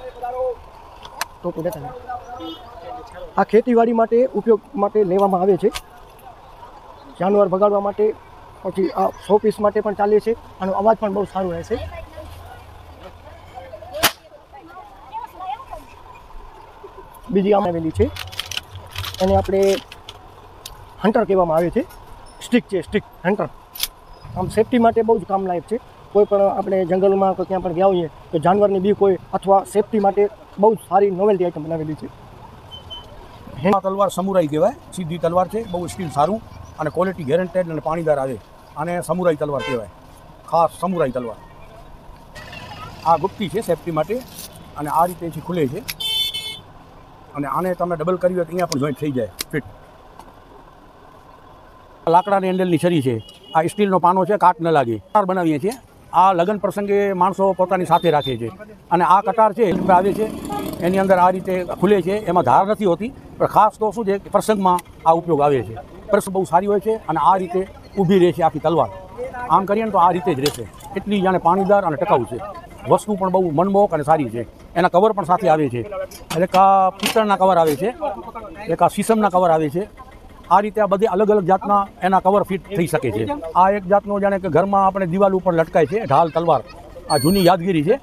ટોપું દેતા આ ખેતીવાડી માટે ઉપયોગ માટે લેવામાં આવે છે, જાનવર ભગાડવા માટે, પછી આ શોપીસ માટે પણ ચાલે છે. આનો અવાજ પણ બહુ સારો રહે છે. બીજી આમ આવેલી છે, એને આપણે હન્ટર કહેવામાં આવે છે. સ્ટિક છે, સ્ટિક હન્ટર. આમ સેફટી માટે બહુ જ કામલાયક છે. કોઈ પણ આપણે જંગલમાં કોઈ ક્યાં પણ ગયા હોઈએ તો જાનવરની બીક હોય અથવા સેફટી માટે બહુ જ સારી નોવેલ્ટી આઇટમ બનાવેલી છે. આ તલવાર સમુરાઈ કહેવાય, સીધી તલવાર છે, બહુ સ્ટીલ સારું અને ક્વોલિટી ગેરંટેડ અને પાણીદાર આવે. આને સમુરાઈ તલવાર કહેવાય, ખાસ સમુરાઈ તલવાર. આ ગુપ્તી છે સેફટી માટે અને આ રીતે ખુલે છે અને આને તમે ડબલ કરી હોય તો અહીંયા પણ જોઈન્ટ થઈ જાય ફિટ. લાકડાની હેન્ડલની છરી છે, આ સ્ટીલનો પાનો છે, કાટ ન લાગે. કટાર બનાવીએ છીએ, આ લગ્ન પ્રસંગે માણસો પોતાની સાથે રાખે છે અને આ કટાર છે આવે છે એની અંદર આ રીતે ખુલે છે, એમાં ધાર નથી હોતી, પણ ખાસ તો શું છે કે પ્રસંગમાં આ ઉપયોગ આવે છે. પ્રસંગ બહુ સારી હોય છે અને આ રીતે ઊભી રહે છે આખી તલવાર. આમ કરીએ ને તો આ રીતે જ રહેશે, એટલી જાણે પાણીદાર અને ટકાઉ છે. વસ્તુ પણ બહુ મનમોહક અને સારી છે. એના કવર પણ સાથે આવે છે, એક આ પિત્તળના કવર આવે છે, એક આ શીશમના કવર આવે છે. આ રીતે આ બધી અલગ અલગ જાતના એના કવર ફિટ થઈ શકે છે. આ એક જાતનો જાણે કે ઘરમાં આપણે દિવાલ ઉપર લટકાય છે ઢાલ તલવાર, આ જૂની યાદગીરી છે.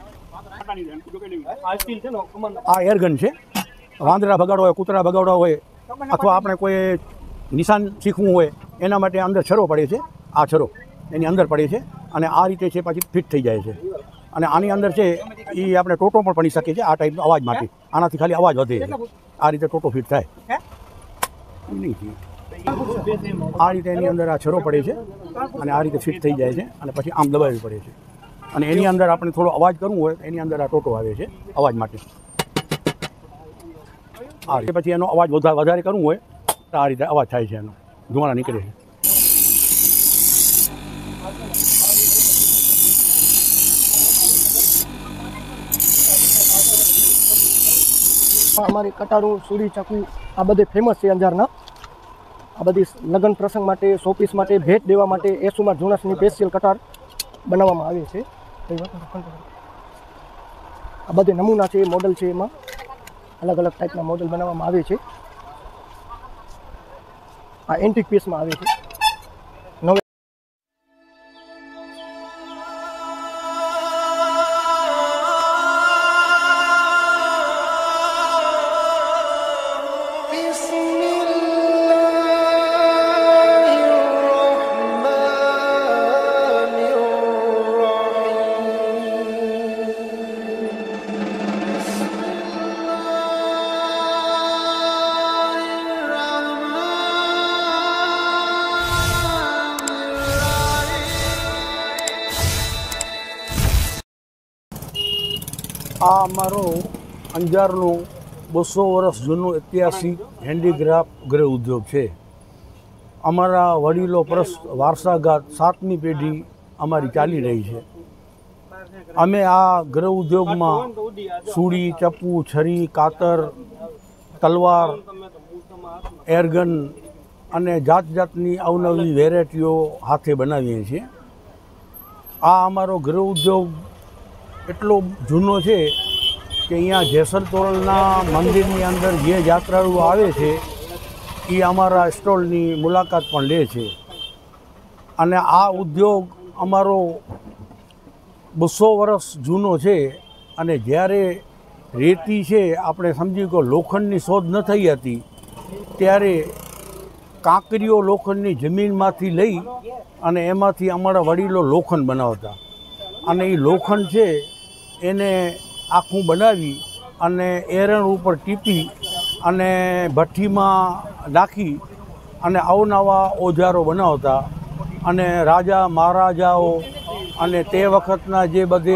આ એરગન છે, વાંદરા ભગાડવા હોય, કૂતરા ભગાડવા હોય અથવા આપણે કોઈ નિશાન શીખવું હોય એના માટે અંદર છરો પડે છે. આ છરો એની અંદર પડે છે અને આ રીતે છે પછી ફિટ થઈ જાય છે. અને આની અંદર છે એ આપણે ટોટો પણ પડી શકે છે આ ટાઈપનો અવાજ માટે. આનાથી ખાલી અવાજ વધે છે. આ રીતે ટોટો ફિટ થાય નહીં. આ રીતે એની અંદર આ છરો પડે છે અને આ રીતે ફિટ થઈ જાય છે અને પછી આમ દબાવવી પડે છે અને એની અંદર આપણે થોડો અવાજ કરવો હોય એની અંદર આ ટોટો આવે છે અવાજ માટે. આ રીતે પછી એનો અવાજ વધારે કરવો હોય તો આ રીતે અવાજ થાય છે, એનો ધુમાડા નીકળે છે. અમારી કટારું, સુરી, ચાકુ આ બધે ફેમસ છે અંજારના. આ બધી લગ્ન પ્રસંગ માટે, શોપીસ માટે, ભેટ દેવા માટે એસુમાં જુનાસની સ્પેશિયલ કટાર બનાવવામાં આવે છે. આ બધે નમૂના છે, મોડલ છે, એમાં અલગ અલગ ટાઈપના મોડલ બનાવવામાં આવે છે. આ એન્ટિક પીસમાં આવે છે. આ અમારો અંજારનું 200 વર્ષ જૂનું ઐતિહાસિક હેન્ડીક્રાફ્ટ ગૃહ ઉદ્યોગ છે. અમારા વડીલો વારસાગત 7મી પેઢી અમારી ચાલી રહી છે. અમે આ ગૃહ ઉદ્યોગમાં સૂડી, ચપ્પુ, છરી, કાતર, તલવાર, એરગન અને જાત જાતની અવનવી વેરાયટીઓ હાથે બનાવીએ છીએ. આ અમારો ગૃહ ઉદ્યોગ એટલો જૂનો છે કે અહીંયા જેસલ તોરલના મંદિરની અંદર જે યાત્રાળુઓ આવે છે એ અમારા સ્ટોલની મુલાકાત પણ લે છે. અને આ ઉદ્યોગ અમારો 200 વર્ષ જૂનો છે. અને જ્યારે રેતી છે આપણે સમજી લો લોખંડની શોધ ન થઈ હતી ત્યારે કાંકરીઓ લોખંડની જમીનમાંથી લઈ અને એમાંથી અમારા વડીલો લોખંડ બનાવતા અને એ લોખંડ છે એને આખું બનાવી અને એરણ ઉપર ટીપી અને ભઠ્ઠીમાં નાખી અને અવનવા ઓજારો બનાવતા અને રાજા મહારાજાઓ અને તે વખતના જે બધે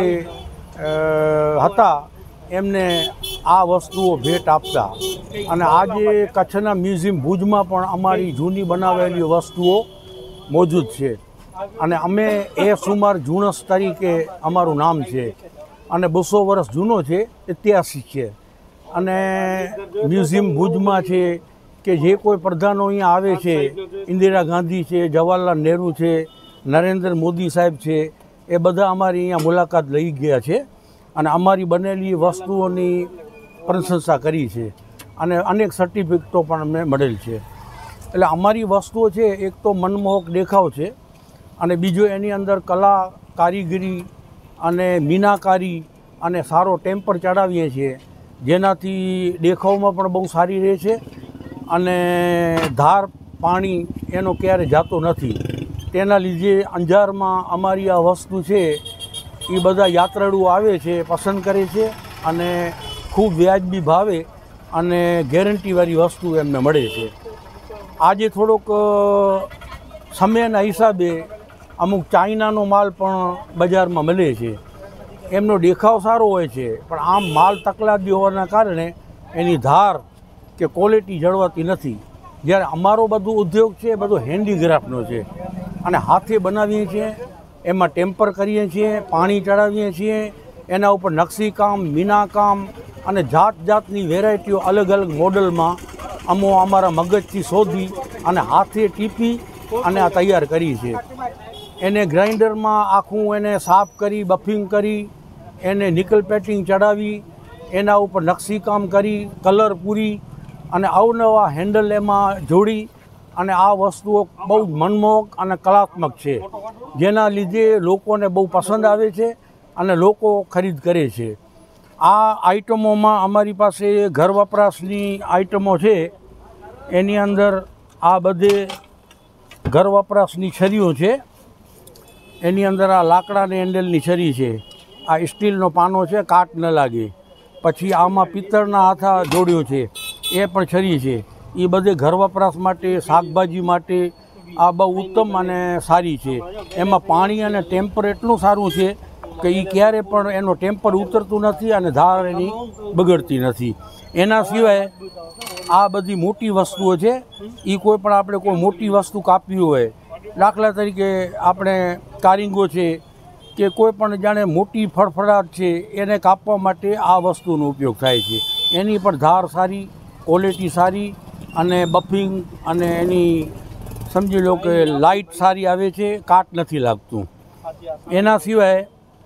હતા એમને આ વસ્તુઓ ભેટ આપતા. અને આજે કચ્છના મ્યુઝિયમ ભુજમાં પણ અમારી જૂની બનાવેલી વસ્તુઓ મોજૂદ છે અને અમે સુમાર જુણસ તરીકે અમારું નામ છે અને 200 વર્ષ જૂનો છે, ઐતિહાસિક છે. અને મ્યુઝિયમ ભુજમાં છે કે જે કોઈ પ્રધાનો અહીંયા આવે છે, ઇન્દિરા ગાંધી છે, જવાહરલાલ નહેરુ છે, નરેન્દ્ર મોદી સાહેબ છે, એ બધા અમારી અહીંયા મુલાકાત લઈ ગયા છે અને અમારી બનેલી વસ્તુઓની પ્રશંસા કરી છે અને અનેક સર્ટિફિકેટો પણ અમને મળેલ છે. એટલે અમારી વસ્તુઓ છે એક તો મનમોહક દેખાવ છે અને બીજો એની અંદર કલા કારીગરી અને મીનાકારી અને સારો ટેમ્પર ચડાવીએ છીએ, જેનાથી દેખાવમાં પણ બહુ સારી રહે છે અને ધાર પાણી એનો ક્યારે જાતો નથી. તેના લીધે અંજારમાં અમારી આ વસ્તુ છે એ બધા યાત્રાળુઓ આવે છે, પસંદ કરે છે અને ખૂબ વ્યાજબી ભાવે અને ગેરંટીવાળી વસ્તુ એમને મળે છે. આજે થોડોક સમયના હિસાબે અમુક ચાઇનાનો માલ પણ બજારમાં મળે છે. એમનો દેખાવ સારો હોય છે, પણ આમ માલ તકલાદી હોવાના કારણે એની ધાર કે ક્વોલિટી જળવાતી નથી. જ્યારે અમારો બધું ઉદ્યોગ છે એ બધો હેન્ડીક્રાફ્ટનો છે અને હાથે બનાવીએ છીએ, એમાં ટેમ્પર કરીએ છીએ, પાણી ચડાવીએ છીએ, એના ઉપર નકશીકામ, મીનાકામ અને જાત જાતની વેરાયટીઓ અલગ અલગ મોડલમાં અમારા મગજથી શોધી અને હાથે ટીપી અને આ તૈયાર કરી છે. એને ગ્રાઇન્ડરમાં આખું એને સાફ કરી, બફિંગ કરી, એને નિકલ પેટિંગ ચડાવી, એના ઉપર નકશીકામ કરી, કલર પૂરી અને અવનવા હેન્ડલ એમાં જોડી અને આ વસ્તુઓ બહુ જ મનમોહક અને કલાત્મક છે, જેના લીધે લોકોને બહુ પસંદ આવે છે અને લોકો ખરીદ કરે છે. આ આઇટમોમાં અમારી પાસે ઘર વપરાશની આઇટમો છે. એની અંદર આ બધે ઘર વપરાશની છરીઓ છે. એની અંદર આ લાકડાની હેન્ડલની છરી છે, આ સ્ટીલનો પાનો છે, કાટ ન લાગે. પછી આમાં પિત્તળના હાથા જોડ્યો છે, એ પણ છરી છે. એ બધે ઘર વપરાશ માટે, શાકભાજી માટે આ બહુ ઉત્તમ અને સારી છે. એમાં પાણી અને ટેમ્પર એટલું સારું છે કે એ ક્યારે પણ એનો ટેમ્પર ઉતરતું નથી અને ધાર એની બગડતી નથી. એના સિવાય આ બધી મોટી વસ્તુઓ છે. એ કોઈ પણ આપણે કોઈ મોટી વસ્તુ કાપવી હોય, દાખલા તરીકે આપણે કારીંગો છે કે કોઈ પણ જાણે મોટી ફળફળાટ છે, એને કાપવા માટે આ વસ્તુનો ઉપયોગ થાય છે. એની પણ ધાર સારી, ક્વોલિટી સારી અને બફિંગ અને એની સમજી લો કે લાઇટ સારી આવે છે, કાટ નથી લાગતું. એના સિવાય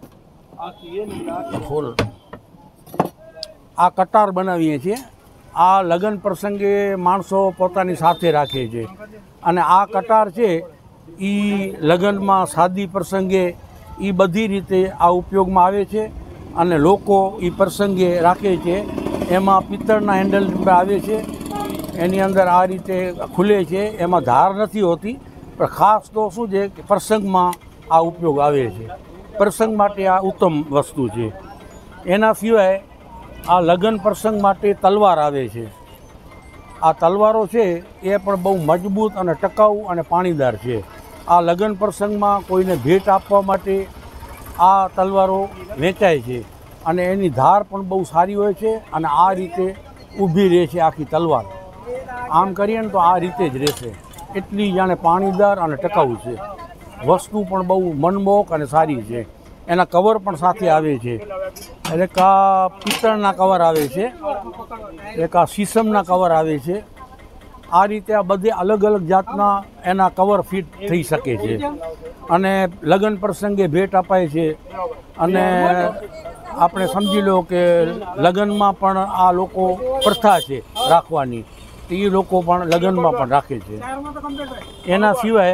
આ કટાર બનાવીએ છીએ. આ લગ્ન પ્રસંગે માણસો પોતાની સાથે રાખે છે અને આ કટાર છે એ લગ્નમાં, શાદી પ્રસંગે એ બધી રીતે આ ઉપયોગમાં આવે છે અને લોકો એ પ્રસંગે રાખે છે. એમાં પિત્તળના હેન્ડલ આવે છે, એની અંદર આ રીતે ખુલે છે, એમાં ધાર નથી હોતી, પણ ખાસ તો શું છે કે પ્રસંગમાં આ ઉપયોગ આવે છે. પ્રસંગ માટે આ ઉત્તમ વસ્તુ છે. એના સિવાય આ લગ્ન પ્રસંગ માટે તલવાર આવે છે. આ તલવારો છે એ પણ બહુ મજબૂત અને ટકાઉ અને પાણીદાર છે. આ લગ્ન પ્રસંગમાં કોઈને ભેટ આપવા માટે આ તલવારો વેચાય છે અને એની ધાર પણ બહુ સારી હોય છે અને આ રીતે ઊભી રહે છે આખી તલવાર. આમ કરીએ ને તો આ રીતે જ રહેશે, એટલી જાણે પાણીદાર અને ટકાઉ છે. વસ્તુ પણ બહુ મનમોહક અને સારી છે. એના કવર પણ સાથે આવે છે. એક આ પિત્તળના કવર આવે છે, એક આ શીશમના કવર આવે છે. આ રીતે આ બધે અલગ અલગ જાતના એના કવર ફિટ થઈ શકે છે અને લગ્ન પ્રસંગે ભેટ અપાય છે. અને આપણે સમજી લો કે લગ્નમાં પણ આ લોકો પ્રથા છે રાખવાની, એ લોકો પણ લગ્નમાં પણ રાખે છે. એના સિવાય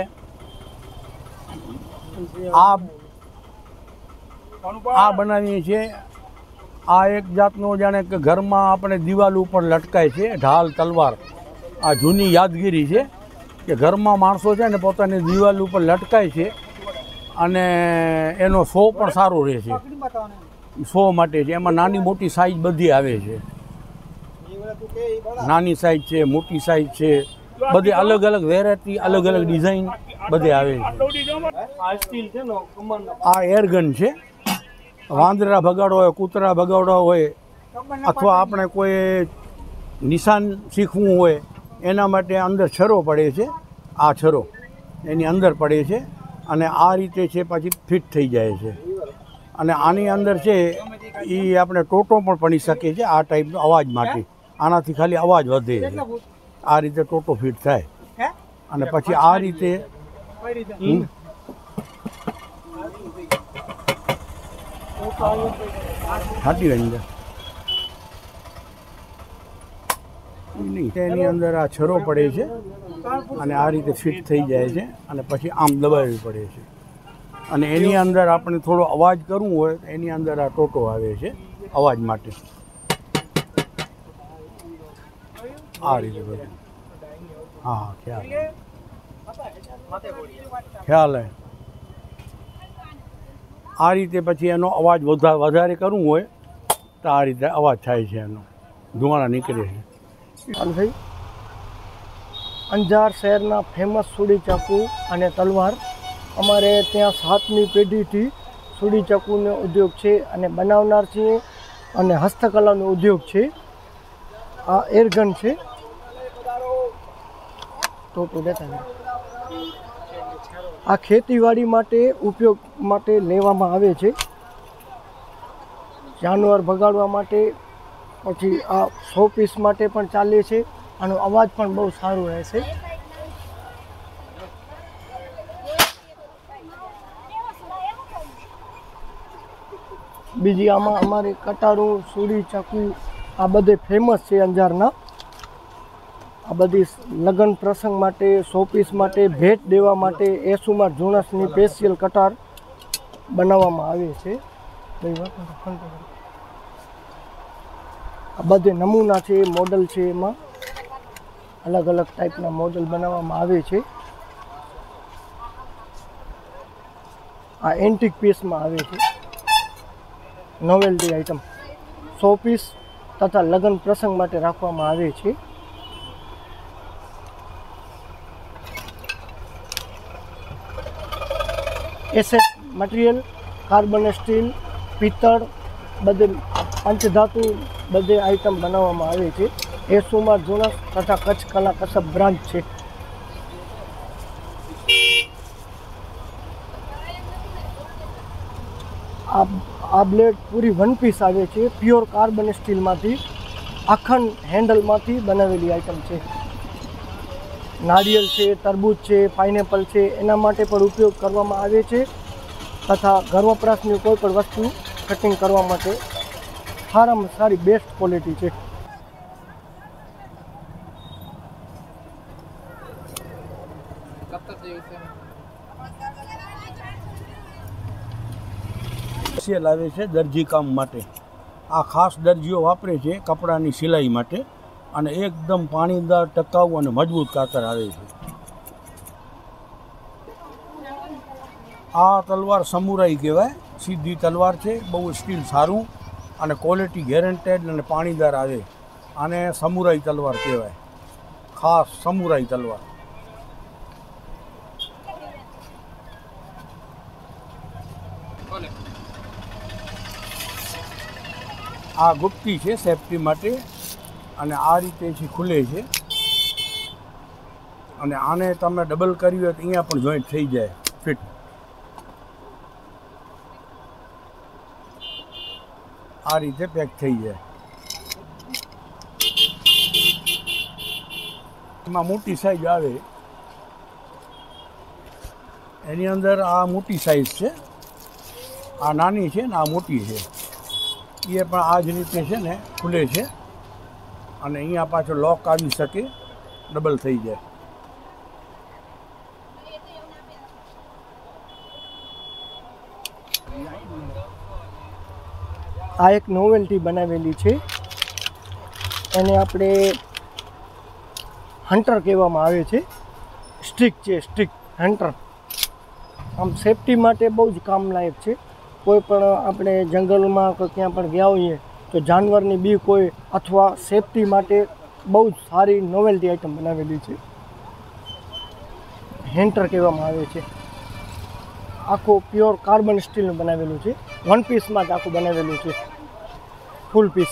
આ બનાવીએ છીએ. આ એક જાતનો જાણે કે ઘરમાં આપણે દિવાલ ઉપર લટકાય છે ઢાલ તલવાર. આ જૂની યાદગીરી છે કે ઘરમાં માણસો છે ને પોતાની દિવાલ ઉપર લટકાય છે અને એનો શો પણ સારો રહે છે. શો માટે છે. એમાં નાની મોટી સાઈઝ બધી આવે છે. નાની સાઈઝ છે, મોટી સાઈઝ છે, બધી અલગ અલગ વેરાયટી, અલગ અલગ ડિઝાઇન બધે આવે છે. આ એરગન છે. વાંદરા ભગાડવા હોય, કૂતરા ભગાડવા હોય અથવા આપણે કોઈ નિશાન શીખવું હોય એના માટે અંદર છરો પડે છે. આ છરો એની અંદર પડે છે અને આ રીતે છે પછી ફિટ થઈ જાય છે. અને આની અંદર છે એ આપણે ટોટો પણ પડી શકે છે આ ટાઈપનો અવાજ માટે. આનાથી ખાલી અવાજ વધે છે. આ રીતે ટોટો ફિટ થાય અને પછી આ રીતે હાટી અંદર નહીં, એની અંદર આ છરો પડે છે અને આ રીતે ફિટ થઈ જાય છે અને પછી આમ દબાવવી પડે છે અને એની અંદર આપણે થોડો અવાજ કરવો હોય તો એની અંદર આ ટોટો આવે છે અવાજ માટે. આ રીતે બધું. હા ખ્યાલ હે. આ રીતે પછી એનો અવાજ વધારે કરવું હોય તો આ રીતે અવાજ થાય છે, એનો ધુમાડા નીકળે છે. ભાઈ અંજાર શહેરના ફેમસ સુડી ચાકુ અને તલવાર, અમારે ત્યાં 7મી પેઢીથી સુડી ચાકુનો ઉદ્યોગ છે અને બનાવનાર છીએ અને હસ્તકલાનો ઉદ્યોગ છે. આ એરગન છે. તો દેતા આ ખેતીવાડી માટે ઉપયોગ માટે લેવામાં આવે છે, જાનવર ભગાડવા માટે, પછી આ 100 પીસ માટે પણ ચાલે છે. આનો અવાજ પણ બહુ સારો રહેશે. બીજી આમાં અમારે કટારું, સુડી ચાકુ આ બધે ફેમસ છે અંજારના. આ બધી લગ્ન પ્રસંગ માટે, 100 પીસ માટે, ભેટ દેવા માટે એસુમાર જુણસની સ્પેશિયલ કટાર બનાવવામાં આવે છે. આ બધે નમૂના છે, મોડલ છે, એમાં અલગ અલગ ટાઈપના મોડલ બનાવવામાં આવે છે. આ એન્ટિક પીસમાં આવે છે, નોવેલ્ટી આઇટમ 100 પીસ તથા લગ્ન પ્રસંગ માટે રાખવામાં આવે છે. એસેટ મટીરિયલ, કાર્બન સ્ટીલ, પિત્તળ, બધે પંચધાતુ બધે આઇટમ બનાવવામાં આવે છે. એસુમાર જુણસ તથા કચ્છ કલા કસબ બ્રાન્ચ છે. આ બ્લેડ પૂરી 1 પીસ આવે છે, પ્યોર કાર્બન સ્ટીલમાંથી, અખંડ હેન્ડલમાંથી બનાવેલી આઇટમ છે. નારિયેળ છે, તરબૂચ છે, પાઇનેપલ છે, એના માટે પણ ઉપયોગ કરવામાં આવે છે તથા ઘર વપરાશની કોઈ પણ વસ્તુ કટિંગ કરવા માટે સારામાં સારી બેસ્ટ ક્વોલિટી છે. આવે છે દરજી કામ માટે. આ ખાસ દરજીઓ વાપરે છે કપડાની સિલાઈ માટે અને એકદમ પાણીદાર, ટકાઉ અને મજબૂત કાતર આવે છે. આ તલવાર સમુરાઈ કહેવાય, સીધી તલવાર છે, બહુ સ્ટીલ સારું અને ક્વોલિટી ગેરંટેડ અને પાણીદાર આવે. આને સમુરાઈ તલવાર કહેવાય, ખાસ સમુરાઈ તલવાર. આ ગુપ્તી છે સેફટી માટે અને આ રીતે ખુલે છે અને આને તમે ડબલ કરી હોય તો અહીંયા પણ જોઈન્ટ થઈ જાય ફિટ. આ રીતે પેક થઈ જાય. એમાં મોટી સાઈઝ આવે, એની અંદર આ મોટી સાઈઝ છે, આ નાની છે ને આ મોટી છે. એ પણ આ જ રીતે છે ને ખુલે છે અને અહીંયા પાછો લોક આવી શકે, ડબલ થઈ જાય. આ એક નોવેલ્ટી બનાવેલી છે, એને આપણે હન્ટર કહેવામાં આવે છે. સ્ટિક છે, સ્ટિક હન્ટર. આમ સેફટી માટે બહુ જ કામલાયક છે. કોઈ પણ આપણે જંગલમાં કે ક્યાં પણ ગયા હોઈએ તો જાનવરની બીક હોય અથવા સેફટી માટે બહુ જ સારી નોવેલ્ટી આઇટમ બનાવેલી છે. હેન્ટર કહેવામાં આવે છે. આખું પ્યોર કાર્બન સ્ટીલનું બનાવેલું છે. 1 પીસમાં જ આખું બનાવેલું છે, ફૂલ પીસ.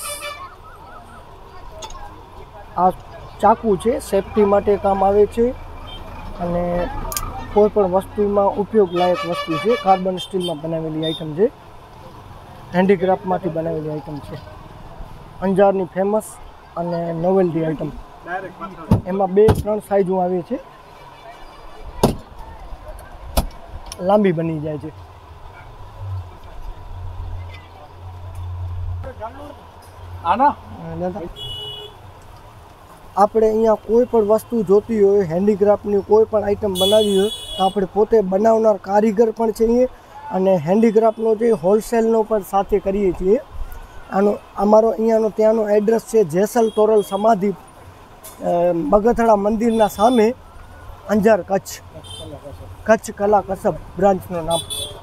આ ચાકુ છે, સેફટી માટે કામ આવે છે અને કોઈ પણ વસ્તુમાં ઉપયોગ લાયક વસ્તુ છે. કાર્બન સ્ટીલમાં બનાવેલી આઇટમ છે, હેન્ડીક્રાફ્ટમાંથી બનાવેલી આઇટમ છે. અંજારની ફેમસ અને નોવેલ્ટી આઇટમ. એમાં 2-3 સાઇઝો આવે છે, લાંબી બની જાય છે. આના આપણે અહીંયા કોઈ પણ વસ્તુ જોતી હોય હેન્ડીક્રાફ્ટની કોઈ પણ આઈટમ બનાવવી હોય તો આપણે પોતે બનાવનાર કારીગર પણ છીએ અને હેન્ડીક્રાફ્ટનો જે હોલસેલનો પણ સાથે કરીએ છીએ. અમારો અહીંયાનો ત્યાંનો એડ્રેસ છે જેસલ તોરલ સમાધિ બગથડા મંદિરના સામે, અંજાર, કચ્છ. કચ્છ કલા કસબ બ્રાન્ચનું નામ.